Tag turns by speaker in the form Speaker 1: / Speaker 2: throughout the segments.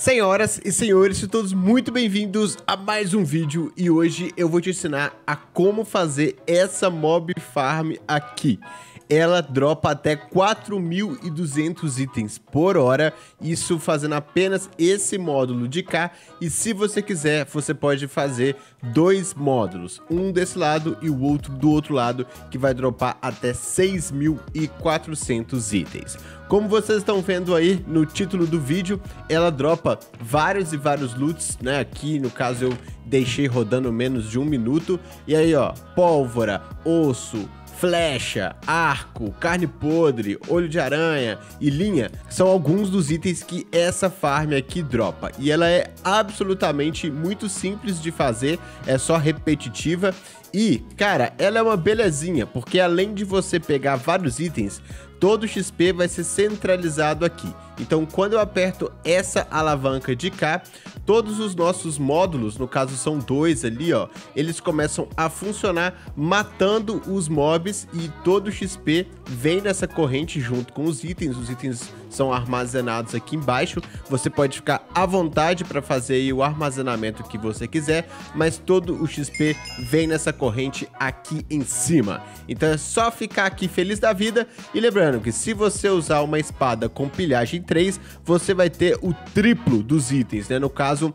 Speaker 1: Senhoras e senhores, sejam todos muito bem-vindos a mais um vídeo e hoje eu vou te ensinar a como fazer essa mob farm aqui. Ela dropa até 4.200 itens por hora, isso fazendo apenas esse módulo de cá. E se você quiser, você pode fazer dois módulos, um desse lado e o outro do outro lado, que vai dropar até 6.400 itens. Como vocês estão vendo aí no título do vídeo, ela dropa vários e vários loots, né? Aqui no caso eu deixei rodando menos de 1 minuto. E aí ó, pólvora, osso, flecha, arco, carne podre, olho de aranha e linha são alguns dos itens que essa farm aqui dropa. E ela é absolutamente muito simples de fazer, é só repetitiva. E, cara, ela é uma belezinha, porque além de você pegar vários itens, todo o XP vai ser centralizado aqui. Então, quando eu aperto essa alavanca de cá, todos os nossos módulos, no caso são dois ali, ó, eles começam a funcionar matando os mobs e todo o XP vem nessa corrente junto com os itens. Os itens são armazenados aqui embaixo. Você pode ficar à vontade para fazer aí o armazenamento que você quiser, mas todo o XP vem nessa corrente aqui em cima. Então é só ficar aqui feliz da vida. E lembrando que se você usar uma espada com pilhagem 3, você vai ter o triplo dos itens, né? No caso,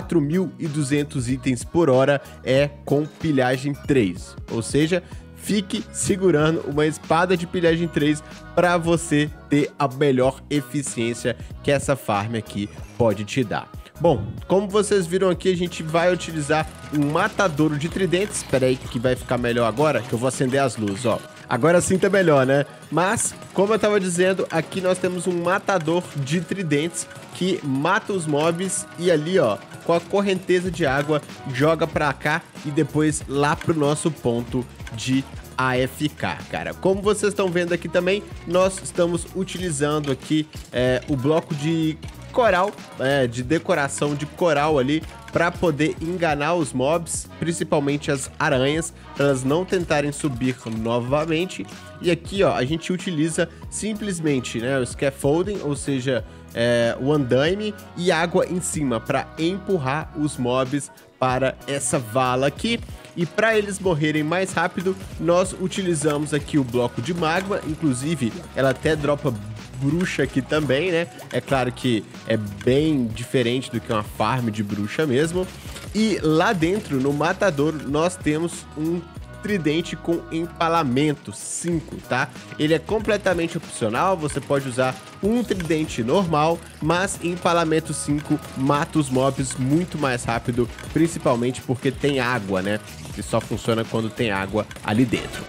Speaker 1: 4.200 itens por hora é com pilhagem 3. Ou seja, fique segurando uma espada de pilhagem 3 para você ter a melhor eficiência que essa farm aqui pode te dar. Bom, como vocês viram aqui, a gente vai utilizar um matadouro de tridentes. Espera aí que vai ficar melhor agora, que eu vou acender as luzes, ó. Agora sim tá melhor, né? Mas, como eu tava dizendo, aqui nós temos um matador de tridentes que mata os mobs e ali, ó, com a correnteza de água, joga pra cá e depois lá pro nosso ponto de AFK, cara. Como vocês estão vendo aqui também, nós estamos utilizando aqui o bloco de coral, de decoração de coral ali, para poder enganar os mobs, principalmente as aranhas, para elas não tentarem subir novamente. E aqui, ó, a gente utiliza simplesmente, né, o scaffolding, ou seja, o andaime e água em cima para empurrar os mobs para essa vala aqui. E para eles morrerem mais rápido, nós utilizamos aqui o bloco de magma. Inclusive, ela até dropa bruxa aqui também, né? É claro que é bem diferente do que uma farm de bruxa mesmo. E lá dentro, no matador, nós temos um tridente com empalamento 5, tá? Ele é completamente opcional, você pode usar um tridente normal, mas empalamento 5 mata os mobs muito mais rápido, principalmente porque tem água, né? Que só funciona quando tem água ali dentro.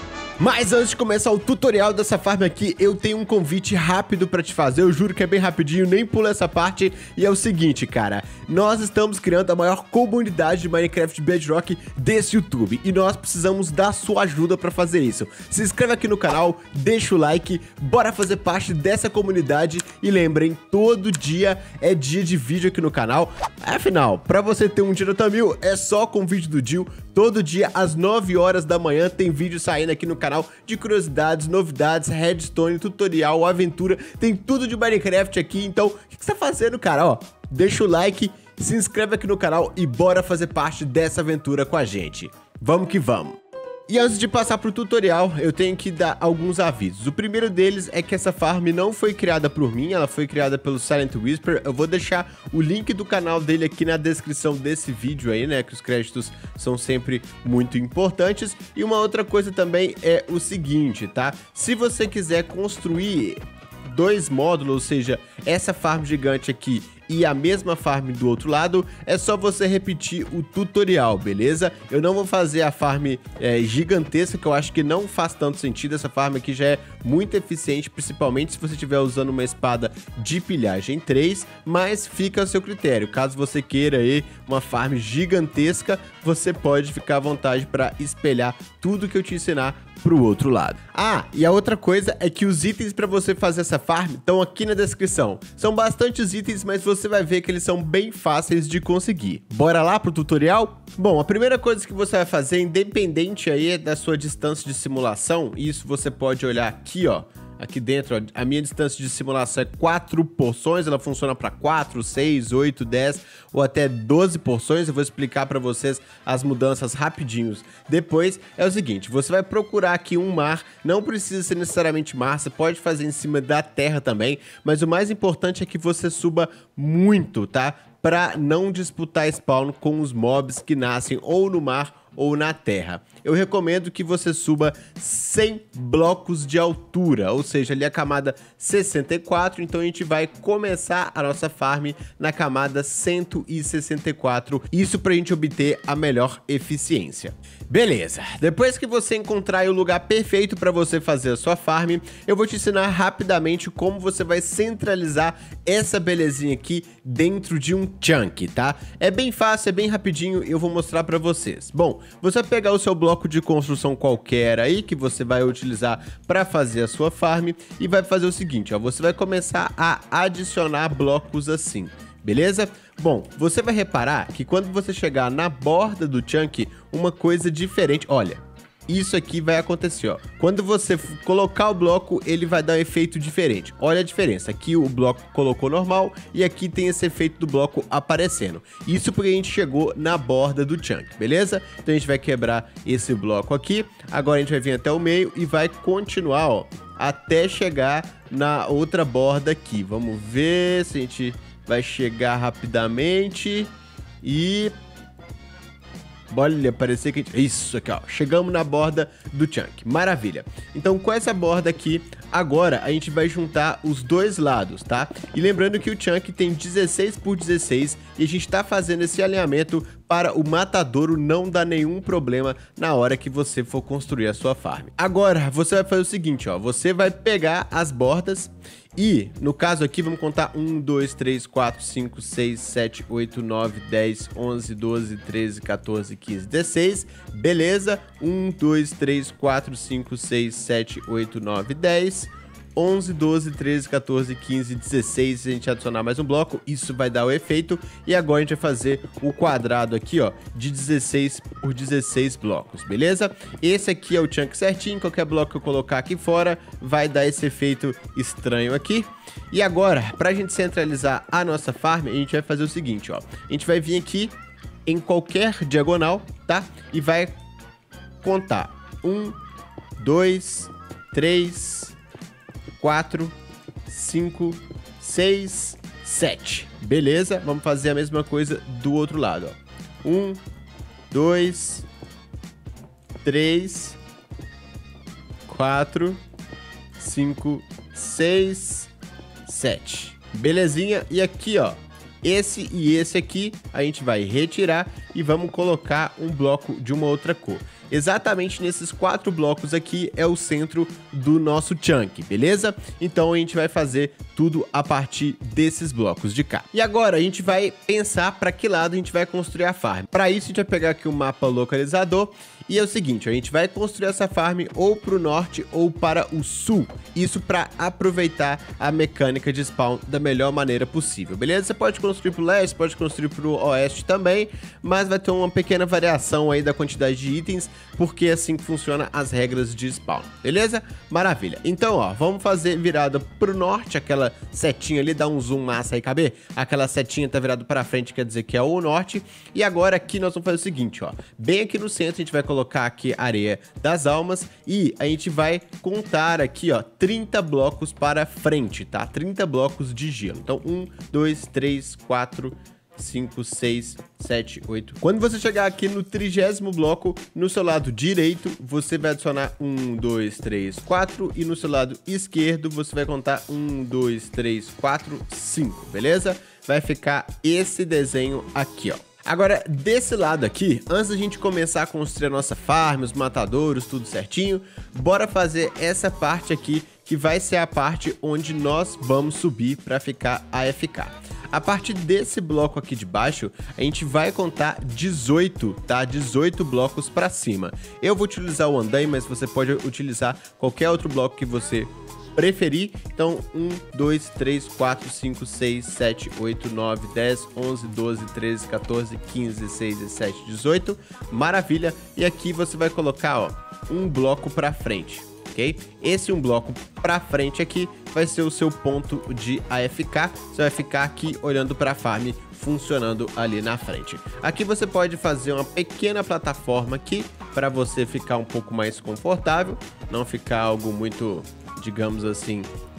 Speaker 1: Mas antes de começar o tutorial dessa farm aqui, eu tenho um convite rápido pra te fazer, eu juro que é bem rapidinho, nem pula essa parte. E é o seguinte, cara, nós estamos criando a maior comunidade de Minecraft Bedrock desse YouTube e nós precisamos da sua ajuda pra fazer isso. Se inscreve aqui no canal, deixa o like, bora fazer parte dessa comunidade. E lembrem, todo dia é dia de vídeo aqui no canal. Afinal, pra você ter um dia nota 1000, é só com o vídeo do Jill. Todo dia às 9 horas da manhã tem vídeo saindo aqui no canal de curiosidades, novidades, redstone, tutorial, aventura, tem tudo de Minecraft aqui. Então, o que você tá fazendo, cara? Ó, deixa o like, se inscreve aqui no canal e bora fazer parte dessa aventura com a gente. Vamos que vamos! E antes de passar pro tutorial, eu tenho que dar alguns avisos. O primeiro deles é que essa farm não foi criada por mim, ela foi criada pelo Silent Whisper. Eu vou deixar o link do canal dele aqui na descrição desse vídeo aí, né, que os créditos são sempre muito importantes. E uma outra coisa também é o seguinte, tá? Se você quiser construir dois módulos, ou seja, essa farm gigante aqui e a mesma farm do outro lado, é só você repetir o tutorial, beleza? Eu não vou fazer a farm gigantesca, que eu acho que não faz tanto sentido. Essa farm aqui já é muito eficiente, principalmente se você estiver usando uma espada de pilhagem 3, mas fica a seu critério. Caso você queira aí uma farm gigantesca, você pode ficar à vontade para espelhar tudo que eu te ensinar pro outro lado. Ah, e a outra coisa é que os itens para você fazer essa farm estão aqui na descrição. São bastantes itens, mas você vai ver que eles são bem fáceis de conseguir. Bora lá pro tutorial? Bom, a primeira coisa que você vai fazer, independente aí da sua distância de simulação, isso você pode olhar aqui, ó. aqui dentro, ó, a minha distância de simulação é 4 porções, ela funciona para 4, 6, 8, 10 ou até 12 porções. Eu vou explicar para vocês as mudanças rapidinhos. Depois é o seguinte, você vai procurar aqui um mar, não precisa ser necessariamente mar, você pode fazer em cima da terra também, mas o mais importante é que você suba muito, tá? Para não disputar spawn com os mobs que nascem ou no mar ou na terra. Eu recomendo que você suba 100 blocos de altura, ou seja, ali a camada 64, então a gente vai começar a nossa farm na camada 164, isso para a gente obter a melhor eficiência. Beleza, depois que você encontrar o lugar perfeito para você fazer a sua farm, eu vou te ensinar rapidamente como você vai centralizar essa belezinha aqui dentro de um chunk, tá? É bem fácil, é bem rapidinho e eu vou mostrar para vocês. Bom, você vai pegar o seu bloco de construção qualquer aí que você vai utilizar para fazer a sua farm e vai fazer o seguinte, ó, você vai começar a adicionar blocos assim, beleza? Bom, você vai reparar que quando você chegar na borda do chunk, uma coisa diferente, olha, isso aqui vai acontecer, ó. Quando você colocar o bloco, ele vai dar um efeito diferente. Olha a diferença, aqui o bloco colocou normal e aqui tem esse efeito do bloco aparecendo. Isso porque a gente chegou na borda do chunk, beleza? Então a gente vai quebrar esse bloco aqui, agora a gente vai vir até o meio e vai continuar, ó, até chegar na outra borda aqui. Vamos ver se a gente vai chegar rapidamente e... olha, parecia que a gente... isso aqui, ó. Chegamos na borda do chunk. Maravilha. Então, com essa borda aqui, agora a gente vai juntar os dois lados, tá? E lembrando que o chunk tem 16 por 16 e a gente tá fazendo esse alinhamento para o matadouro não dar nenhum problema na hora que você for construir a sua farm. Agora, você vai fazer o seguinte, ó. Você vai pegar as bordas e, no caso aqui, vamos contar 1, 2, 3, 4, 5, 6, 7, 8, 9, 10, 11, 12, 13, 14, 15, 16. Beleza? 1, 2, 3, 4, 5, 6, 7, 8, 9, 10. 11, 12, 13, 14, 15, 16, se a gente adicionar mais um bloco, isso vai dar o efeito. E agora a gente vai fazer o quadrado aqui, ó, de 16 por 16 blocos, beleza? Esse aqui é o chunk certinho, qualquer bloco que eu colocar aqui fora vai dar esse efeito estranho aqui. E agora, pra gente centralizar a nossa farm, a gente vai fazer o seguinte, ó. A gente vai vir aqui em qualquer diagonal, tá? E vai contar 1, 2, 3... 4, 5, 6, 7. Beleza? Vamos fazer a mesma coisa do outro lado, ó. 1, 2, 3, 4, 5, 6, 7. Belezinha? E aqui, ó, esse e esse aqui a gente vai retirar e vamos colocar um bloco de uma outra cor. Exatamente nesses 4 blocos aqui é o centro do nosso chunk, beleza? Então a gente vai fazer tudo a partir desses blocos de cá. E agora a gente vai pensar para que lado a gente vai construir a farm. Para isso a gente vai pegar aqui o mapa localizador e é o seguinte, a gente vai construir essa farm ou para o norte ou para o sul. Isso para aproveitar a mecânica de spawn da melhor maneira possível, beleza? Você pode construir para o leste, pode construir para o oeste também, mas vai ter uma pequena variação aí da quantidade de itens, porque é assim que funciona as regras de spawn, beleza? Maravilha. Então, ó, vamos fazer virada pro norte, aquela setinha ali, dá um zoom massa aí, cabe? Aquela setinha tá virada para frente, quer dizer que é o norte. E agora aqui nós vamos fazer o seguinte, ó. Bem aqui no centro a gente vai colocar aqui a areia das almas e a gente vai contar aqui, ó, 30 blocos para frente, tá? 30 blocos de gelo. Então, 1, 2, 3, 4... 5, 6, 7, 8. Quando você chegar aqui no 30º bloco, no seu lado direito, você vai adicionar 1, 2, 3, 4. E no seu lado esquerdo, você vai contar 1, 2, 3, 4, 5, beleza? Vai ficar esse desenho aqui, ó. Agora, desse lado aqui, antes da gente começar a construir a nossa farm, os matadouros, tudo certinho, bora fazer essa parte aqui, que vai ser a parte onde nós vamos subir para ficar AFK. A partir desse bloco aqui de baixo, a gente vai contar 18, tá? 18 blocos para cima. Eu vou utilizar o andaime, mas você pode utilizar qualquer outro bloco que você preferir. Então, 1, 2, 3, 4, 5, 6, 7, 8, 9, 10, 11, 12, 13, 14, 15, 16, 17, 18. Maravilha. E aqui você vai colocar, ó, um bloco para frente. ok? Esse um bloco pra frente aqui vai ser o seu ponto de AFK. Você vai ficar aqui olhando pra farm, funcionando ali na frente. Aqui você pode fazer uma pequena plataforma aqui para você ficar um pouco mais confortável, não ficar algo muito, digamos assim,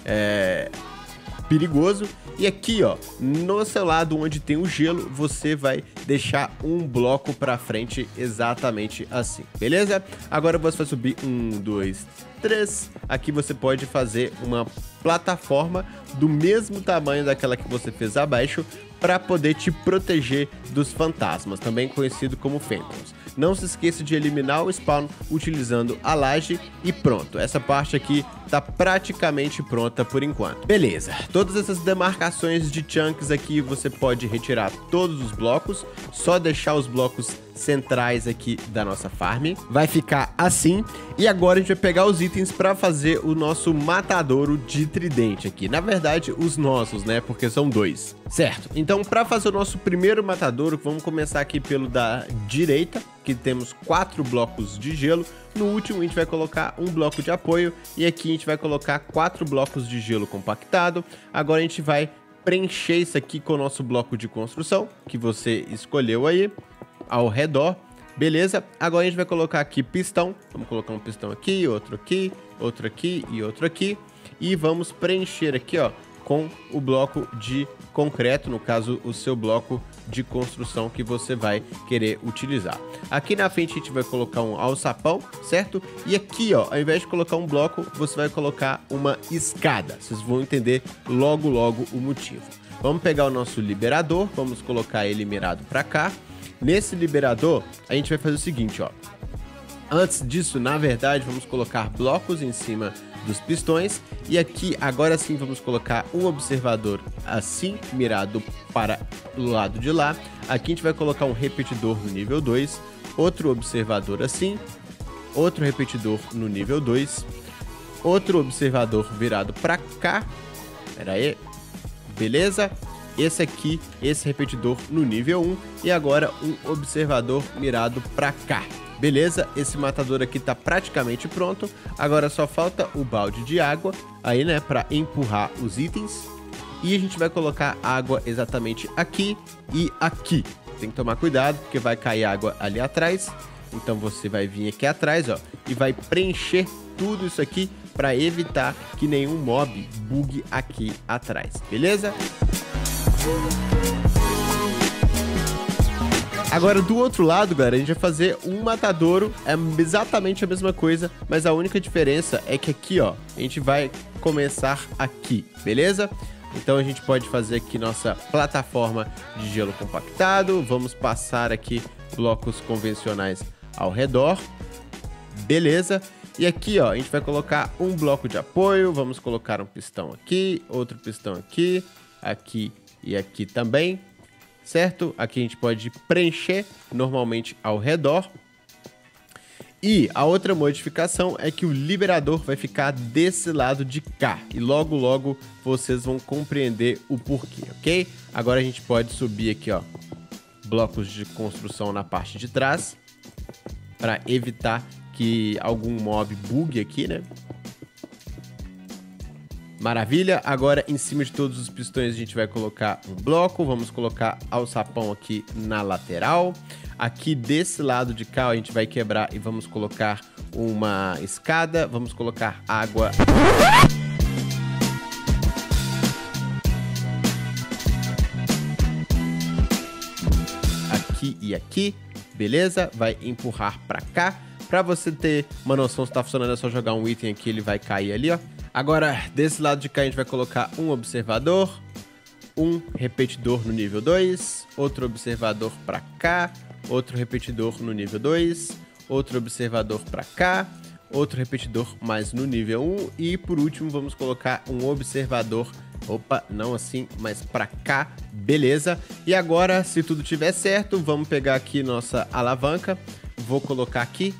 Speaker 1: perigoso. E aqui, ó, no seu lado onde tem o gelo, você vai deixar um bloco pra frente exatamente assim, beleza? Agora você vai subir 1, 2, 3. Aqui você pode fazer uma plataforma do mesmo tamanho daquela que você fez abaixo para poder te proteger dos fantasmas, também conhecido como Phantoms. Não se esqueça de eliminar o spawn utilizando a laje e pronto. Essa parte aqui tá praticamente pronta por enquanto. Beleza, todas essas demarcações de chunks aqui você pode retirar todos os blocos, só deixar os blocos centrais aqui da nossa farm. Vai ficar assim. E agora a gente vai pegar os itens para fazer o nosso matadouro de tridente aqui. Na verdade, os nossos, né? Porque são 2, certo? Então, para fazer o nosso primeiro matadouro, vamos começar aqui pelo da direita, que temos 4 blocos de gelo. No último, a gente vai colocar um bloco de apoio. E aqui a gente vai colocar 4 blocos de gelo compactado. Agora a gente vai preencher isso aqui com o nosso bloco de construção, que você escolheu aí, ao redor. Beleza? Agora a gente vai colocar aqui pistão. Vamos colocar um pistão aqui, outro aqui, outro aqui e outro aqui. E vamos preencher aqui, ó, com o bloco de concreto, no caso, o seu bloco de construção que você vai querer utilizar. Aqui na frente a gente vai colocar um alçapão, certo? E aqui, ó, ao invés de colocar um bloco, você vai colocar uma escada. Vocês vão entender logo, logo o motivo. Vamos pegar o nosso liberador, vamos colocar ele mirado para cá. Nesse liberador, a gente vai fazer o seguinte, ó. Antes disso, na verdade, vamos colocar blocos em cima dos pistões. E aqui, agora sim, vamos colocar um observador assim, mirado para o lado de lá. Aqui a gente vai colocar um repetidor no nível 2. Outro observador assim. Outro repetidor no nível 2. Outro observador virado para cá. Pera aí. Beleza? Esse aqui, esse repetidor no nível 1. E agora um observador mirado para cá. Beleza? Esse matador aqui tá praticamente pronto. Agora só falta o balde de água aí, né, para empurrar os itens. E a gente vai colocar água exatamente aqui e aqui. Tem que tomar cuidado porque vai cair água ali atrás. Então você vai vir aqui atrás, ó, e vai preencher tudo isso aqui para evitar que nenhum mob bugue aqui atrás. Beleza? Agora, do outro lado, galera, a gente vai fazer um matadouro. É exatamente a mesma coisa, mas a única diferença é que aqui, ó, a gente vai começar aqui, beleza? Então a gente pode fazer aqui nossa plataforma de gelo compactado. Vamos passar aqui blocos convencionais ao redor. Beleza? E aqui, ó, a gente vai colocar um bloco de apoio. Vamos colocar um pistão aqui, outro pistão aqui, aqui e aqui também. Certo? Aqui a gente pode preencher normalmente ao redor. E a outra modificação é que o liberador vai ficar desse lado de cá. E logo, logo vocês vão compreender o porquê, ok? Agora a gente pode subir aqui, ó, blocos de construção na parte de trás, para evitar que algum mob bugue aqui, né? Maravilha, agora em cima de todos os pistões a gente vai colocar um bloco, vamos colocar alçapão aqui na lateral. Aqui desse lado de cá a gente vai quebrar e vamos colocar uma escada, vamos colocar água. Aqui e aqui, beleza? Vai empurrar pra cá. Pra você ter uma noção se tá funcionando, é só jogar um item aqui, ele vai cair ali, ó. Agora, desse lado de cá, a gente vai colocar um observador, um repetidor no nível 2, outro observador para cá, outro repetidor no nível 2, outro observador para cá, outro repetidor mais no nível 1 e, por último, vamos colocar um observador, opa, não assim, mas para cá, beleza? E agora, se tudo tiver certo, vamos pegar aqui nossa alavanca, vou colocar aqui.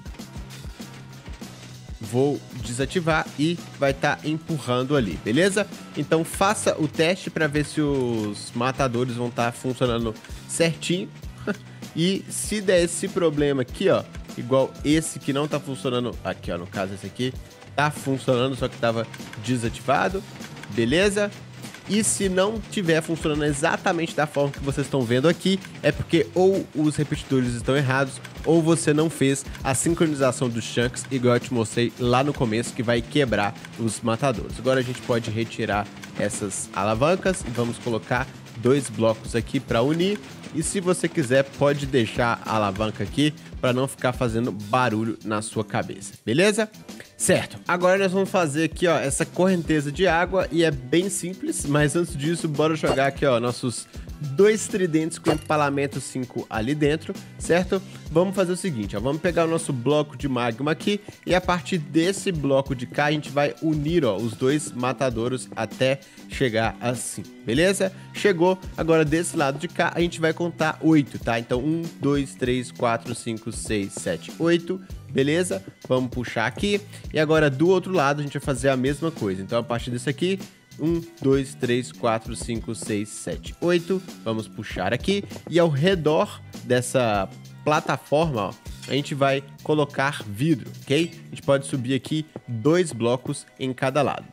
Speaker 1: Vou desativar e vai estar empurrando ali, beleza? Então faça o teste para ver se os matadores vão estar funcionando certinho. E se der esse problema aqui, ó, igual esse que não tá funcionando, aqui ó, no caso esse aqui, tá funcionando, só que estava desativado, beleza? E se não estiver funcionando exatamente da forma que vocês estão vendo aqui, é porque ou os repetidores estão errados, ou você não fez a sincronização dos chunks, igual eu te mostrei lá no começo, que vai quebrar os matadores. Agora a gente pode retirar essas alavancas e vamos colocar 2 blocos aqui para unir. E se você quiser, pode deixar a alavanca aqui para não ficar fazendo barulho na sua cabeça, beleza? Certo, agora nós vamos fazer aqui, ó, essa correnteza de água e é bem simples, mas antes disso, bora jogar aqui, ó, nossos 2 tridentes com empalamento 5 ali dentro, certo? Vamos fazer o seguinte, ó, vamos pegar o nosso bloco de magma aqui e a partir desse bloco de cá a gente vai unir, ó, os 2 matadouros até chegar assim, beleza? Chegou, agora desse lado de cá a gente vai contar 8, tá? Então 1, 2, 3, 4, 5, 6, 7, 8, beleza? Vamos puxar aqui e agora do outro lado a gente vai fazer a mesma coisa, então a partir desse aqui 1, 2, 3, 4, 5, 6, 7, 8. Vamos puxar aqui. E ao redor dessa plataforma, ó, a gente vai colocar vidro, ok? A gente pode subir aqui 2 blocos em cada lado.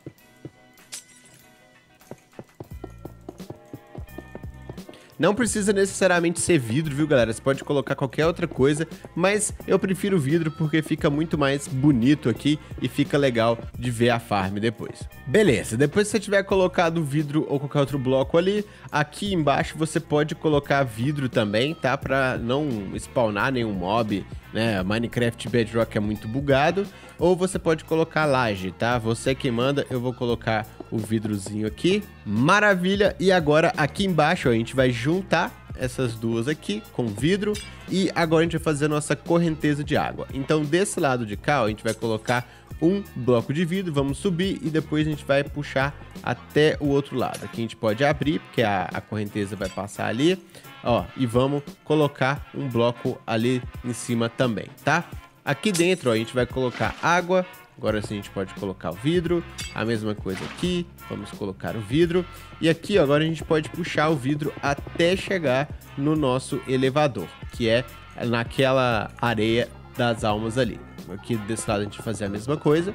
Speaker 1: Não precisa necessariamente ser vidro, viu, galera? Você pode colocar qualquer outra coisa, mas eu prefiro vidro porque fica muito mais bonito aqui e fica legal de ver a farm depois. Beleza, depois que você tiver colocado vidro ou qualquer outro bloco ali, aqui embaixo você pode colocar vidro também, tá? Pra não spawnar nenhum mob, né? Minecraft Bedrock é muito bugado. Ou você pode colocar laje, tá? Você que manda, eu vou colocar o vidrozinho aqui. Maravilha! E agora aqui embaixo, ó, a gente vai juntar essas duas aqui com vidro e agora a gente vai fazer a nossa correnteza de água. Então desse lado de cá, ó, a gente vai colocar um bloco de vidro, vamos subir e depois a gente vai puxar até o outro lado. Aqui a gente pode abrir, porque a correnteza vai passar ali, ó, e vamos colocar um bloco ali em cima também, tá? Aqui dentro, ó, a gente vai colocar água. Agora sim a gente pode colocar o vidro, a mesma coisa aqui, vamos colocar o vidro. E aqui ó, agora a gente pode puxar o vidro até chegar no nosso elevador, que é naquela areia das almas ali. Aqui desse lado a gente vai fazer a mesma coisa.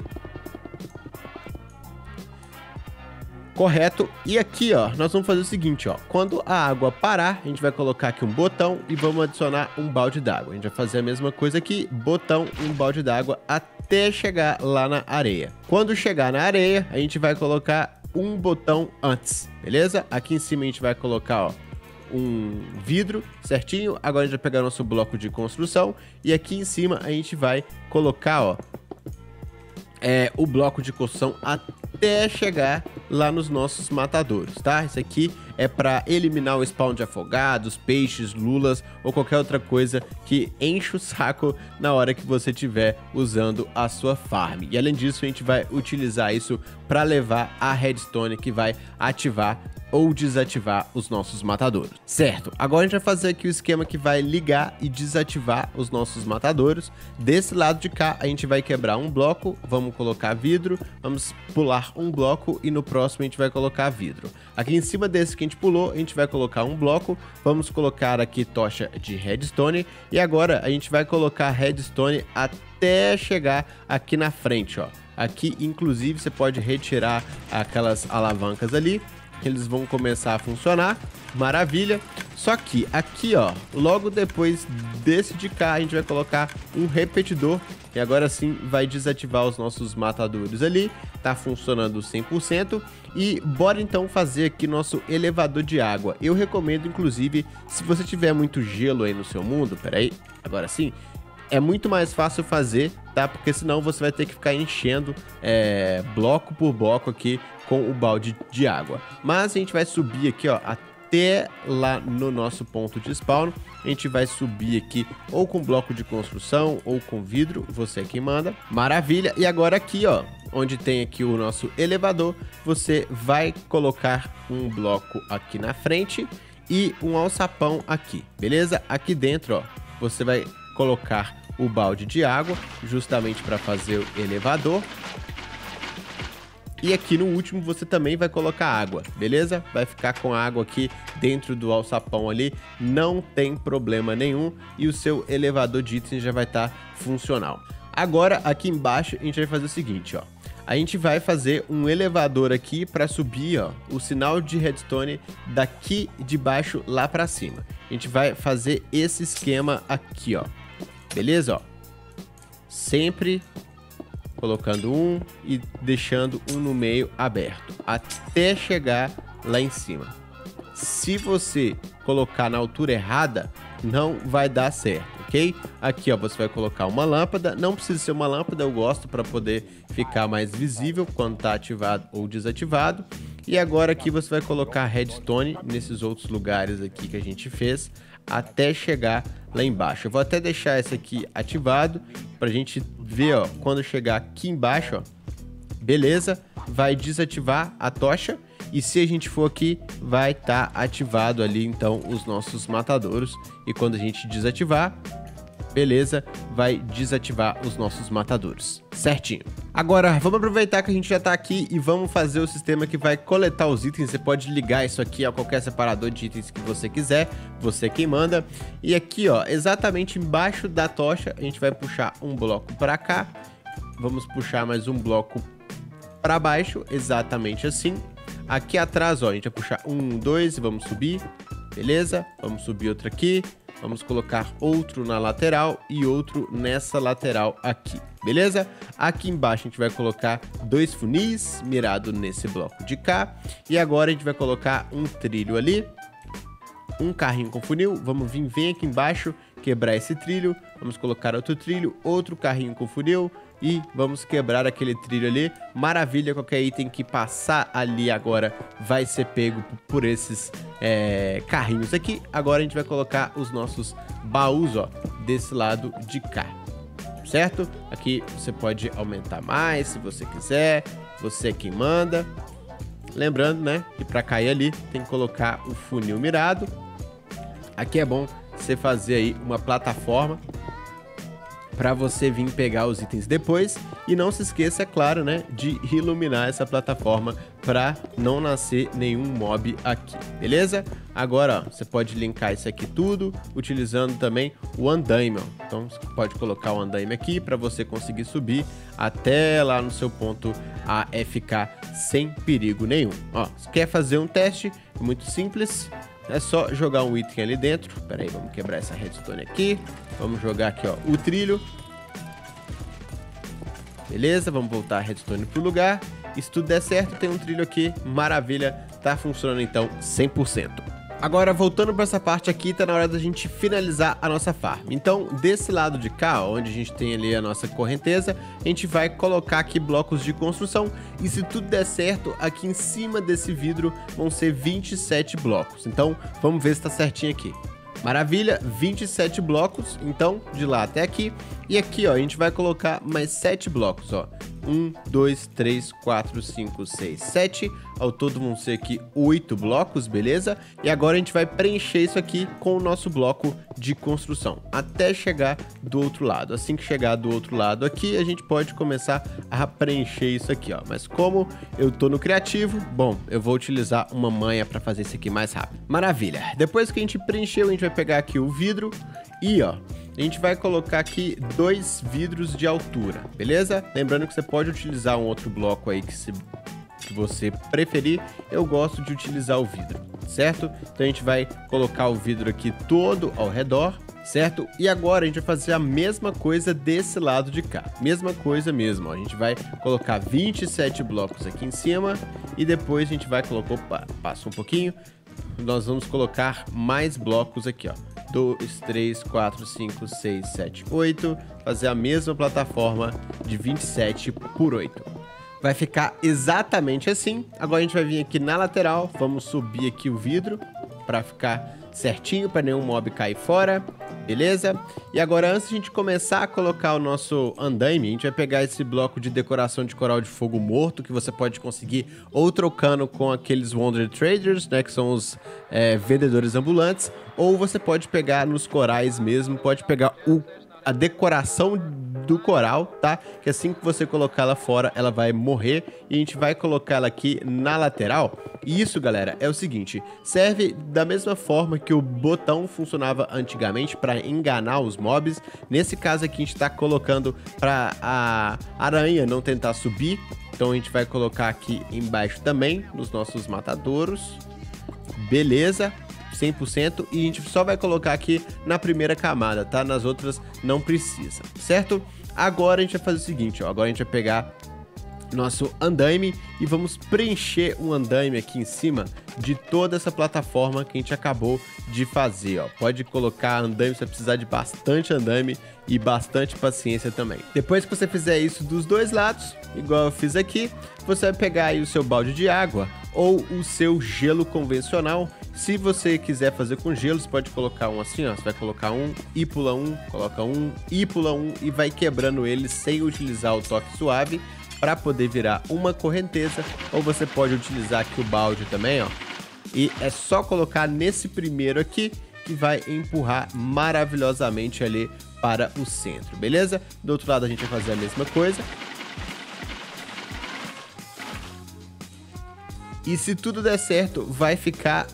Speaker 1: Correto, e aqui ó, nós vamos fazer o seguinte ó, quando a água parar, a gente vai colocar aqui um botão e vamos adicionar um balde d'água. A gente vai fazer a mesma coisa aqui, botão e um balde d'água até chegar lá na areia. Quando chegar na areia, a gente vai colocar um botão antes, beleza? Aqui em cima a gente vai colocar ó, um vidro certinho. Agora a gente vai pegar nosso bloco de construção e aqui em cima a gente vai colocar ó, o bloco de construção até chegar lá nos nossos matadores, tá? Isso aqui é para eliminar o spawn de afogados, peixes, lulas ou qualquer outra coisa que enche o saco na hora que você estiver usando a sua farm. E além disso, a gente vai utilizar isso para levar a redstone que vai ativar ou desativar os nossos matadores. Certo, agora a gente vai fazer aqui o esquema que vai ligar e desativar os nossos matadores. Desse lado de cá a gente vai quebrar um bloco, vamos colocar vidro, vamos pular um bloco e no próximo a gente vai colocar vidro. Aqui em cima desse que a gente pulou, a gente vai colocar um bloco, vamos colocar aqui tocha de redstone e agora a gente vai colocar redstone até chegar aqui na frente, ó. Aqui inclusive você pode retirar aquelas alavancas ali, que eles vão começar a funcionar, maravilha. Só que aqui ó, logo depois desse de cá a gente vai colocar um repetidor e agora sim vai desativar os nossos matadores ali, tá funcionando 100%. E bora então fazer aqui nosso elevador de água. Eu recomendo inclusive, se você tiver muito gelo aí no seu mundo, peraí, agora sim, é muito mais fácil fazer, tá? Porque senão você vai ter que ficar enchendo bloco por bloco aqui com o balde de água. Mas a gente vai subir aqui, ó, até lá no nosso ponto de spawn. A gente vai subir aqui ou com bloco de construção ou com vidro, você que manda. Maravilha! E agora aqui, ó, onde tem aqui o nosso elevador, você vai colocar um bloco aqui na frente e um alçapão aqui, beleza? Aqui dentro, ó, você vai colocar o balde de água, justamente para fazer o elevador. E aqui no último você também vai colocar água, beleza? Vai ficar com a água aqui dentro do alçapão ali, não tem problema nenhum. E o seu elevador de itens já vai estar funcional. Agora aqui embaixo a gente vai fazer o seguinte, ó. a gente vai fazer um elevador aqui para subir, ó, o sinal de redstone daqui de baixo lá para cima. A gente vai fazer esse esquema aqui, ó. Beleza, ó? Sempre colocando um e deixando um no meio aberto, até chegar lá em cima. Se você colocar na altura errada, não vai dar certo, ok? Aqui, ó, você vai colocar uma lâmpada. Não precisa ser uma lâmpada, eu gosto para poder ficar mais visível quando tá ativado ou desativado. E agora aqui você vai colocar redstone nesses outros lugares aqui que a gente fez, até chegar lá embaixo. Eu vou até deixar esse aqui ativado pra gente ver, ó, quando chegar aqui embaixo, ó, beleza, vai desativar a tocha. E se a gente for aqui, vai estar ativado ali, então, os nossos matadouros. E quando a gente desativar, beleza, vai desativar os nossos matadouros. Certinho. Agora, vamos aproveitar que a gente já tá aqui e vamos fazer o sistema que vai coletar os itens. Você pode ligar isso aqui a qualquer separador de itens que você quiser. Você quem manda. E aqui, ó, exatamente embaixo da tocha, a gente vai puxar um bloco para cá. Vamos puxar mais um bloco para baixo, exatamente assim. Aqui atrás, ó, a gente vai puxar 1, 2 e vamos subir, beleza? Vamos subir outro aqui, vamos colocar outro na lateral e outro nessa lateral aqui, beleza? Aqui embaixo a gente vai colocar 2 funis mirado nesse bloco de cá. E agora a gente vai colocar um trilho ali, um carrinho com funil. Vamos vir bem aqui embaixo, quebrar esse trilho, vamos colocar outro trilho, outro carrinho com funil. E vamos quebrar aquele trilho ali. Maravilha, qualquer item que passar ali agora vai ser pego por esses carrinhos aqui. Agora a gente vai colocar os nossos baús, ó, desse lado de cá, certo? Aqui você pode aumentar mais se você quiser. Você é quem manda. Lembrando, né, que para cair ali tem que colocar o funil mirado. Aqui é bom você fazer aí uma plataforma para você vir pegar os itens depois. E não se esqueça, é claro, né, de iluminar essa plataforma para não nascer nenhum mob aqui, beleza? Agora, ó, você pode linkar isso aqui tudo utilizando também o andaime, ó. Então você pode colocar o andaime aqui para você conseguir subir até lá no seu ponto AFK sem perigo nenhum. Ó, se quer fazer um teste, é muito simples. É só jogar um item ali dentro. Pera aí, vamos quebrar essa redstone aqui. Vamos jogar aqui, ó, o trilho. Beleza, vamos voltar a redstone pro lugar. E se tudo der certo, tem um trilho aqui. Maravilha, tá funcionando então 100%. Agora, voltando para essa parte aqui, tá na hora da gente finalizar a nossa farm. Então, desse lado de cá, onde a gente tem ali a nossa correnteza, a gente vai colocar aqui blocos de construção. E se tudo der certo, aqui em cima desse vidro vão ser 27 blocos. Então, vamos ver se tá certinho aqui. Maravilha, 27 blocos, então, de lá até aqui. E aqui, ó, a gente vai colocar mais 7 blocos, ó. 1, 2, 3, 4, 5, 6, 7. Ao todo vão ser aqui 8 blocos, beleza? E agora a gente vai preencher isso aqui com o nosso bloco de construção, até chegar do outro lado. Assim que chegar do outro lado aqui, a gente pode começar a preencher isso aqui, ó. Mas como eu tô no criativo, bom, eu vou utilizar uma manha para fazer isso aqui mais rápido. Maravilha! Depois que a gente preencheu, a gente vai pegar aqui o vidro e, ó, a gente vai colocar aqui 2 vidros de altura, beleza? Lembrando que você pode utilizar um outro bloco aí que você preferir. Eu gosto de utilizar o vidro, certo? Então a gente vai colocar o vidro aqui todo ao redor, certo? E agora a gente vai fazer a mesma coisa desse lado de cá. Mesma coisa mesmo, ó. A gente vai colocar 27 blocos aqui em cima e depois a gente vai colocar... Opa, passa um pouquinho. Nós vamos colocar mais blocos aqui, ó. 2, 3, 4, 5, 6, 7, 8. Fazer a mesma plataforma de 27 por 8. Vai ficar exatamente assim. Agora a gente vai vir aqui na lateral. Vamos subir aqui o vidro para ficar certinho, para nenhum mob cair fora. Beleza? E agora, antes de a gente começar a colocar o nosso andaime, a gente vai pegar esse bloco de decoração de coral de fogo morto, que você pode conseguir ou trocando com aqueles Wonder Traders, né, que são os vendedores ambulantes, ou você pode pegar nos corais mesmo, pode pegar a decoração do coral, tá? Que assim que você colocar ela fora, ela vai morrer e a gente vai colocar ela aqui na lateral. E isso, galera, é o seguinte, serve da mesma forma que o botão funcionava antigamente para enganar os mobs. Nesse caso aqui a gente tá colocando para a aranha não tentar subir. Então a gente vai colocar aqui embaixo também nos nossos matadouros. Beleza, 100%. E a gente só vai colocar aqui na primeira camada, tá? Nas outras não precisa, certo? Agora a gente vai fazer o seguinte, ó. Agora a gente vai pegar nosso andaime e vamos preencher um andaime aqui em cima de toda essa plataforma que a gente acabou de fazer, ó. Pode colocar andaime, você vai precisar de bastante andaime e bastante paciência também. Depois que você fizer isso dos dois lados, igual eu fiz aqui, você vai pegar aí o seu balde de água ou o seu gelo convencional. Se você quiser fazer com gelo, você pode colocar um assim, ó. Você vai colocar um e pula um, coloca um e pula um e vai quebrando ele sem utilizar o toque suave, para poder virar uma correnteza. Ou você pode utilizar aqui o balde também, ó. E é só colocar nesse primeiro aqui que vai empurrar maravilhosamente ali para o centro, beleza? Do outro lado a gente vai fazer a mesma coisa. E se tudo der certo, vai ficar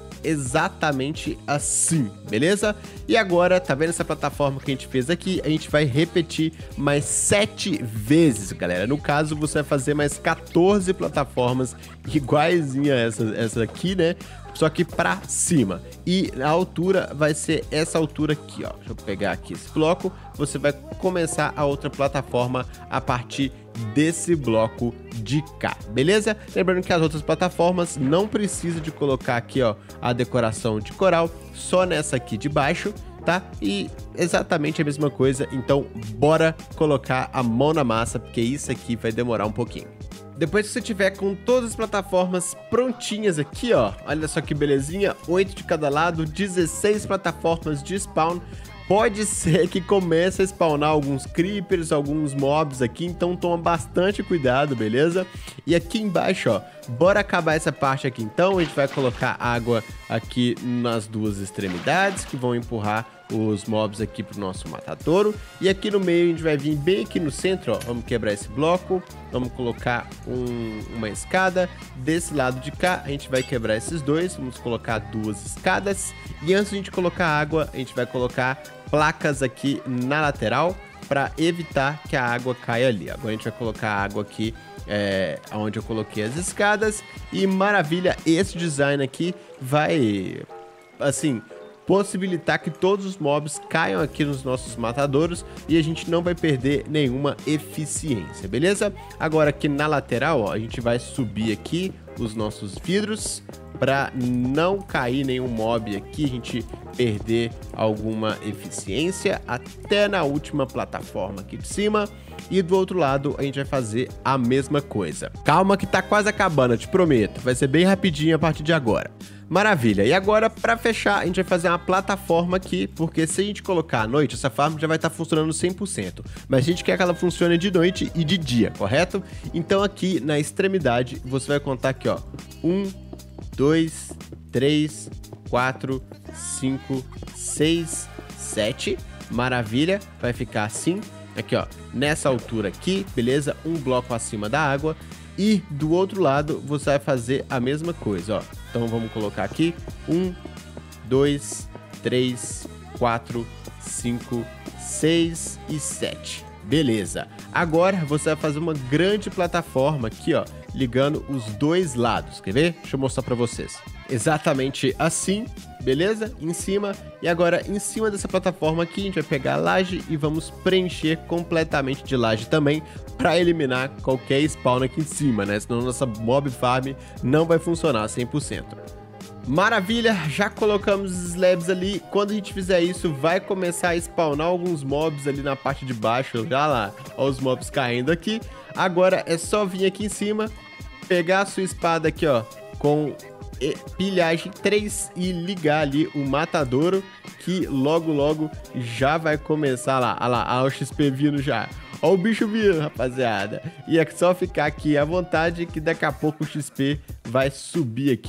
Speaker 1: exatamente assim, beleza? E agora, tá vendo essa plataforma que a gente fez aqui? A gente vai repetir mais 7 vezes, galera. No caso, você vai fazer mais 14 plataformas iguaizinha essa aqui, né? Só que pra cima. E a altura vai ser essa altura aqui, ó. Deixa eu pegar aqui esse bloco. Você vai começar a outra plataforma a partir desse bloco de cá, beleza? Lembrando que as outras plataformas não precisa de colocar aqui, ó, a decoração de coral, só nessa aqui de baixo, tá? E exatamente a mesma coisa, então bora colocar a mão na massa, porque isso aqui vai demorar um pouquinho. Depois que você tiver com todas as plataformas prontinhas aqui, ó, olha só que belezinha, 8 de cada lado, 16 plataformas de spawn. Pode ser que comece a spawnar alguns creepers, alguns mobs aqui, então toma bastante cuidado, beleza? E aqui embaixo, ó, bora acabar essa parte aqui então. A gente vai colocar água aqui nas duas extremidades, que vão empurrar os mobs aqui pro nosso matadouro. E aqui no meio a gente vai vir bem aqui no centro, ó, vamos quebrar esse bloco, vamos colocar uma escada. Desse lado de cá a gente vai quebrar esses dois, vamos colocar duas escadas. E antes de a gente colocar água, a gente vai colocar placas aqui na lateral para evitar que a água caia ali. Agora a gente vai colocar a água aqui onde eu coloquei as escadas. E maravilha, esse design aqui vai, assim, possibilitar que todos os mobs caiam aqui nos nossos matadouros e a gente não vai perder nenhuma eficiência, beleza? Agora aqui na lateral, ó, a gente vai subir aqui os nossos vidros para não cair nenhum mob aqui, a gente perder alguma eficiência até na última plataforma aqui de cima. E do outro lado a gente vai fazer a mesma coisa. Calma que tá quase acabando, eu te prometo, vai ser bem rapidinho a partir de agora. Maravilha, e agora para fechar a gente vai fazer uma plataforma aqui, porque se a gente colocar à noite, essa farm já vai estar funcionando 100%, mas a gente quer que ela funcione de noite e de dia, correto? Então aqui na extremidade você vai contar aqui, ó, 1, 2, 3, 4, 5, 6, 7, maravilha, vai ficar assim, aqui ó, nessa altura aqui, beleza? Um bloco acima da água. E do outro lado você vai fazer a mesma coisa, ó. Então vamos colocar aqui 1, 2, 3, 4, 5, 6 e 7. Beleza. Agora você vai fazer uma grande plataforma aqui, ó, ligando os dois lados. Quer ver? Deixa eu mostrar pra vocês. Exatamente assim, beleza? Em cima. E agora em cima dessa plataforma aqui a gente vai pegar a laje e vamos preencher completamente de laje também para eliminar qualquer spawn aqui em cima, né? Senão nossa mob farm não vai funcionar 100%. Maravilha, já colocamos os slabs ali. Quando a gente fizer isso, vai começar a spawnar alguns mobs ali na parte de baixo. Já lá, ó, os mobs caindo aqui. Agora é só vir aqui em cima, pegar a sua espada aqui, ó, com pilhagem 3 e ligar ali o matadouro, que logo já vai começar lá. Olha lá, o XP vindo já. Ó o bicho vindo, rapaziada. E é só ficar aqui à vontade que daqui a pouco o XP vai subir aqui, ó,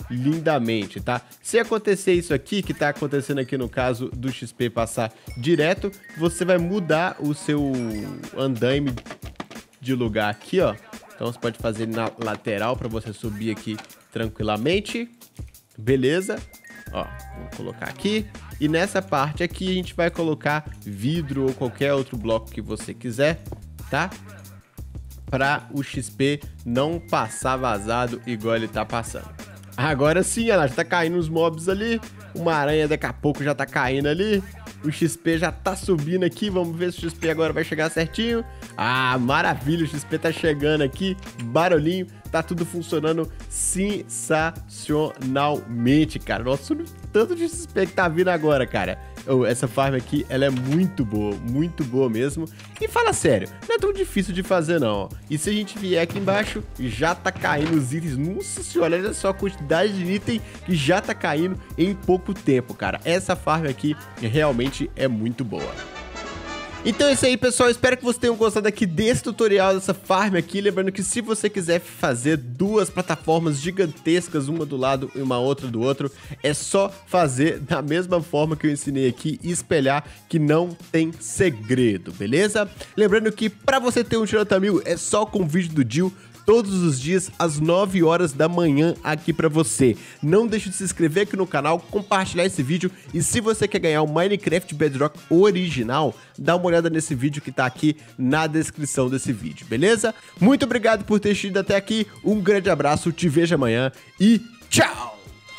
Speaker 1: lindamente, tá? Se acontecer isso aqui, que tá acontecendo aqui no caso do XP passar direto, você vai mudar o seu andaime de lugar aqui, ó. Então você pode fazer na lateral para você subir aqui tranquilamente. Beleza? Ó, vou colocar aqui. E nessa parte aqui a gente vai colocar vidro ou qualquer outro bloco que você quiser, tá? Para o XP não passar vazado igual ele tá passando. Agora sim, olha lá, já tá caindo os mobs ali. Uma aranha daqui a pouco já tá caindo ali. O XP já tá subindo aqui. Vamos ver se o XP agora vai chegar certinho. Ah, maravilha, o XP tá chegando aqui. Barulhinho, tá tudo funcionando sensacionalmente, cara. Nossa, o tanto de XP que tá vindo agora, cara. Essa farm aqui, ela é muito boa mesmo. E fala sério, não é tão difícil de fazer não, ó. E se a gente vier aqui embaixo, já tá caindo os itens. Nossa senhora, olha só a quantidade de item que já tá caindo em pouco tempo, cara. Essa farm aqui realmente é muito boa. Então é isso aí, pessoal, espero que vocês tenham gostado aqui desse tutorial, dessa farm aqui. Lembrando que se você quiser fazer duas plataformas gigantescas, uma do lado e uma outra do outro, é só fazer da mesma forma que eu ensinei aqui e espelhar, que não tem segredo, beleza? Lembrando que pra você ter um Tirota 1000 é só com o vídeo do Jill, todos os dias às 9 horas da manhã aqui pra você. Não deixe de se inscrever aqui no canal, compartilhar esse vídeo e se você quer ganhar o Minecraft Bedrock original, dá uma olhada nesse vídeo que tá aqui na descrição desse vídeo, beleza? Muito obrigado por ter assistido até aqui, um grande abraço, te vejo amanhã e tchau!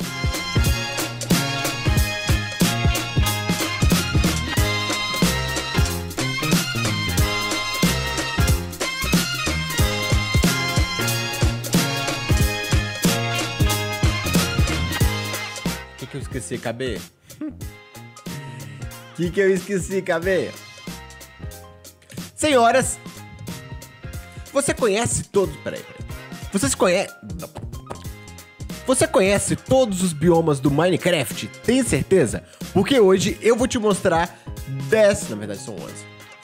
Speaker 1: Que eu esqueci, KB? Que eu esqueci, KB? Senhoras, você conhece todos... Peraí. Você conhece todos os biomas do Minecraft? Tem certeza? Porque hoje eu vou te mostrar 10... Na verdade são 11.